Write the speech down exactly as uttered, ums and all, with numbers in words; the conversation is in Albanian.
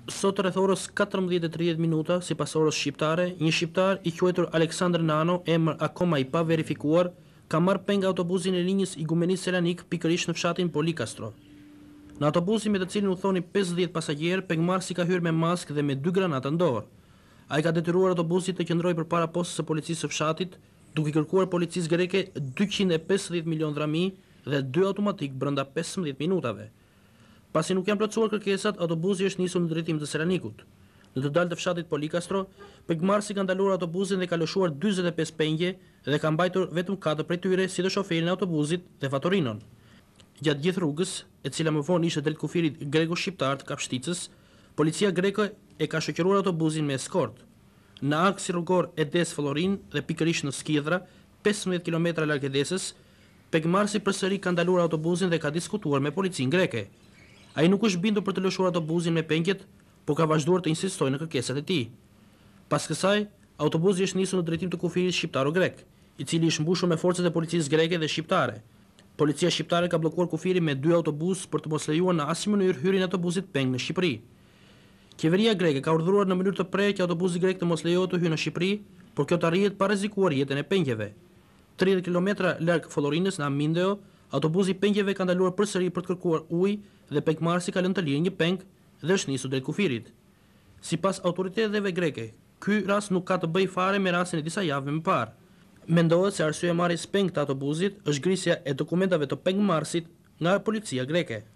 Sot rreth orës katërmbëdhjetë e tridhjetë minuta, sipas orës shqiptare, një shqiptar i quajtur Aleksandr Nano, emër akoma i pa verifikuar, ka marrë peng autobusin e linjës Igumenisë Selanik pikërisht në fshatin Polikastro. Në autobusin me të cilin u thoni pesëdhjetë pasagjerë, pengmarrësi ka hyrë me maskë dhe me dy granata në dorë. Ai ka detyruar autobusin të qëndrojë përpara postës së policisë së fshatit, duke kërkuar policisë greke dyqind e pesëdhjetë milion drami dhe dy automatik brenda pesëmbëdhjetë minutave. Pasi nuk janë plotësuar kërkesat, autobusi është nisur në drejtim të Selanikut. Në të dalë të fshatit Polikastro, pengmarrësi ka ndaluar autobusin dhe ka lëshuar dyzet e pesë pengje dhe ka mbajtur vetëm katër prej tyre, si dhe shoferin e autobusit dhe Fatorinon. Gjatë gjithë rrugës, e cila më vonë ishte drejt kufirit greko-shqiptar të Kapshticës, policia greke e ka shoqëruar autobusin me eskort. Në aksi rrugor Edes-Florin dhe pikërisht në Skidra, pesëmbëdhjetë kilometra larg Edesës, pengmarrësi përsëri ka ndaluar autobusin dhe ka diskutuar me policinë greke. Ai nuk është bindur për të lëshuar autobusin me pengjet, por ka vazhduar të insistojë në kërkesat e tij. Pas kësaj, autobusi është nisur në drejtim të kufirit shqiptaro-grek, i cili është mbushur me forcat e policisë greke dhe shqiptare. Policia shqiptare ka bllokuar kufirin me dy autobus për të mos lejuar në asnjë mënyrë hyrjen e autobusit peng në Shqipëri. Qeveria greke ka urdhëruar në mënyrë të prerë që autobusi grek të mos lejohet të hyjë në Shqipëri, por kjo të arrihet pa rrezikuar jetën e pengjeve. tridhjetë kilometra larg Follorinës në Amindeo, autobusi i pengjeve ka ndaluar përsëri për të kërkuar ujë dhe pengmarrësi ka lënë të lirë një peng dhe është nisur drejt kufirit. Sipas autoriteteve greke, ky rast nuk ka të bëjë fare me rastin e disa javëve më parë. Mendohet se arsyemarrja e peng të autobusit është ngrisja e dokumentave të pengmarrësit nga policia greke.